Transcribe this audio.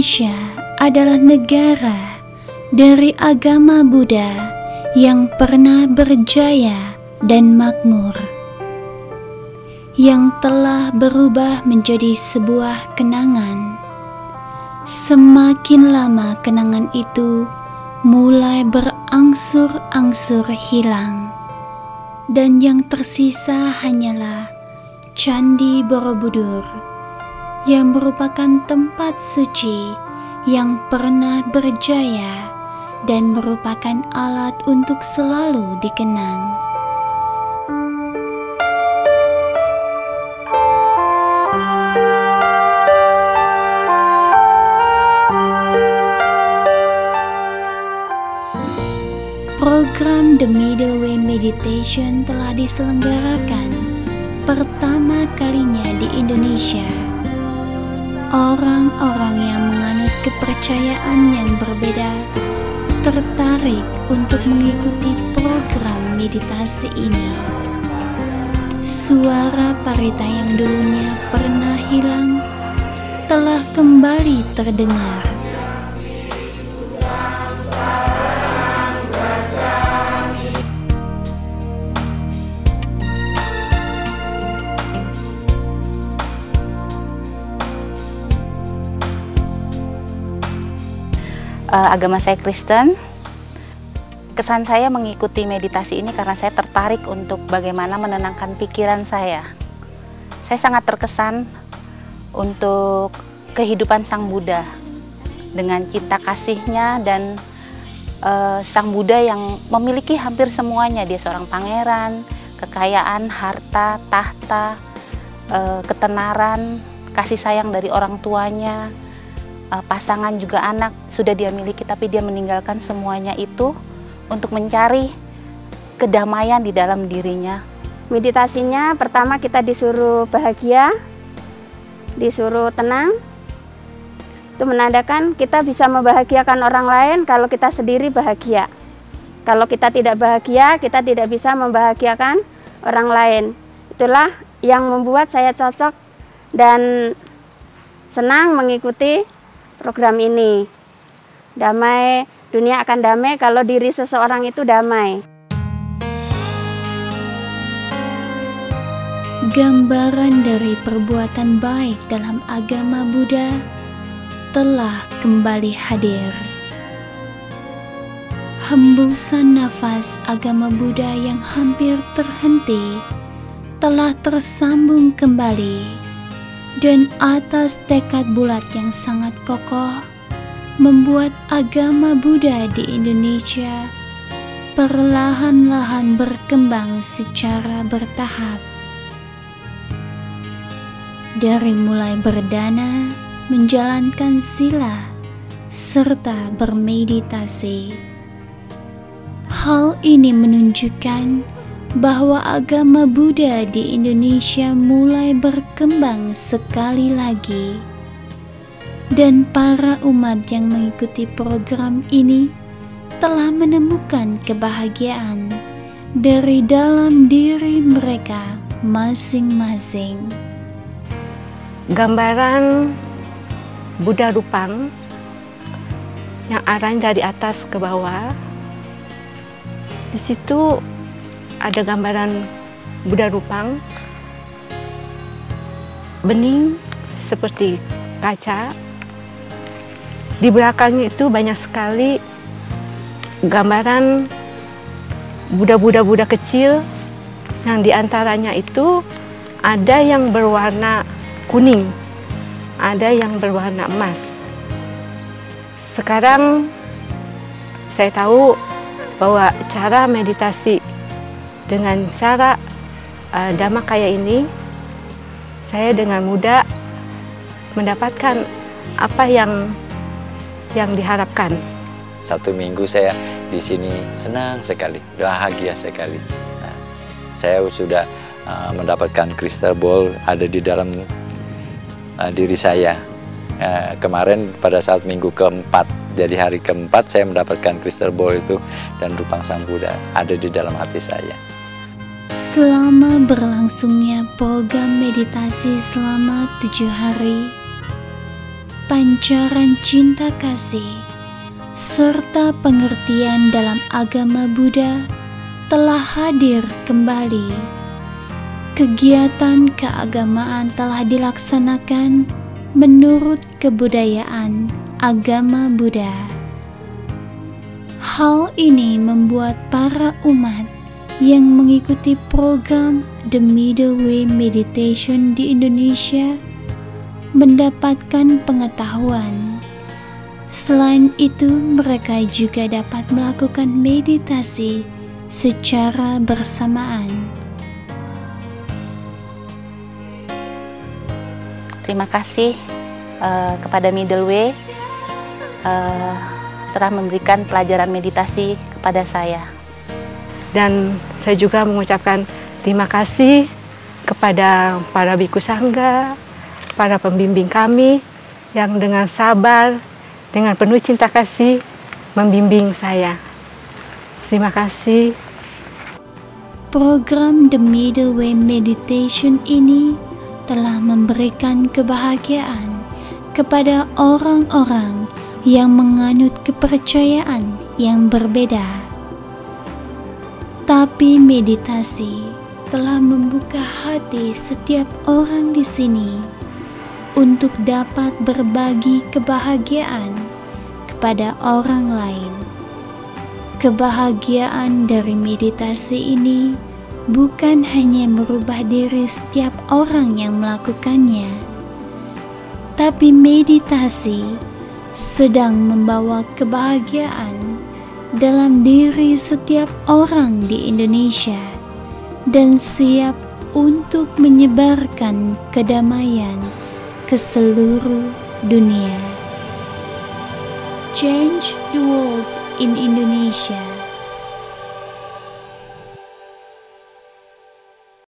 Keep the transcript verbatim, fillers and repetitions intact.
Indonesia adalah negara dari agama Buddha yang pernah berjaya dan makmur, yang telah berubah menjadi sebuah kenangan. Semakin lama kenangan itu mulai berangsur-angsur hilang, dan yang tersisa hanyalah Candi Borobudur yang merupakan tempat suci yang pernah berjaya dan merupakan alat untuk selalu dikenang. Program The Middle Way Meditation telah diselenggarakan pertama kalinya di Indonesia. Orang-orang yang menganut kepercayaan yang berbeda tertarik untuk mengikuti program meditasi ini. Suara parita yang dulunya pernah hilang telah kembali terdengar. Uh, agama saya Kristen. Kesan saya mengikuti meditasi ini karena saya tertarik untuk bagaimana menenangkan pikiran saya. Saya sangat terkesan untuk kehidupan Sang Buddha dengan cinta kasihnya dan uh, Sang Buddha yang memiliki hampir semuanya. Dia seorang pangeran, kekayaan, harta, tahta, uh, ketenaran, kasih sayang dari orang tuanya. Uh, pasangan juga anak sudah dia miliki, tapi dia meninggalkan semuanya itu untuk mencari kedamaian di dalam dirinya. Meditasinya pertama kita disuruh bahagia, disuruh tenang. Itu menandakan kita bisa membahagiakan orang lain kalau kita sendiri bahagia. Kalau kita tidak bahagia, kita tidak bisa membahagiakan orang lain. Itulah yang membuat saya cocok dan senang mengikuti program ini. Damai, dunia akan damai kalau diri seseorang itu damai. Gambaran dari perbuatan baik dalam agama Buddha telah kembali hadir. Hembusan nafas agama Buddha yang hampir terhenti telah tersambung kembali. Dan atas tekad bulat yang sangat kokoh, membuat agama Buddha di Indonesia perlahan-lahan berkembang secara bertahap. Dari mulai berdana, menjalankan sila, serta bermeditasi. Hal ini menunjukkan bahwa agama Buddha di Indonesia mulai berkembang sekali lagi, dan para umat yang mengikuti program ini telah menemukan kebahagiaan dari dalam diri mereka masing-masing. Gambaran Buddha Rupang yang arahnya dari atas ke bawah, di situ ada gambaran Buddha Rupang bening seperti kaca. Di belakangnya itu banyak sekali gambaran Buddha-Buddha-Buddha kecil, yang diantaranya itu ada yang berwarna kuning, ada yang berwarna emas. Sekarang saya tahu bahwa cara meditasi dengan cara uh, Dhammakaya ini, saya dengan mudah mendapatkan apa yang yang diharapkan. Satu minggu saya di sini senang sekali, bahagia sekali. Nah, saya sudah uh, mendapatkan crystal ball ada di dalam uh, diri saya. Uh, kemarin pada saat minggu keempat, jadi hari keempat saya mendapatkan crystal ball itu, dan Rupang Sang Buddha ada di dalam hati saya. Selama berlangsungnya program meditasi selama tujuh hari, pancaran cinta kasih serta pengertian dalam agama Buddha telah hadir kembali. Kegiatan keagamaan telah dilaksanakan menurut kebudayaan agama Buddha. Hal ini membuat para umat yang mengikuti program The Middle Way Meditation di Indonesia mendapatkan pengetahuan. Selain itu, mereka juga dapat melakukan meditasi secara bersamaan. Terima kasih uh, kepada Middle Way uh, telah memberikan pelajaran meditasi kepada saya. Dan saya juga mengucapkan terima kasih kepada para biku sangga, para pembimbing kami yang dengan sabar, dengan penuh cinta kasih membimbing saya. Terima kasih. Program The Middle Way Meditation ini telah memberikan kebahagiaan kepada orang-orang yang menganut kepercayaan yang berbeda. Tapi meditasi telah membuka hati setiap orang di sini untuk dapat berbagi kebahagiaan kepada orang lain. Kebahagiaan dari meditasi ini bukan hanya merubah diri setiap orang yang melakukannya, tapi meditasi sedang membawa kebahagiaan dalam diri setiap orang di Indonesia dan siap untuk menyebarkan kedamaian ke seluruh dunia. Change the world in Indonesia.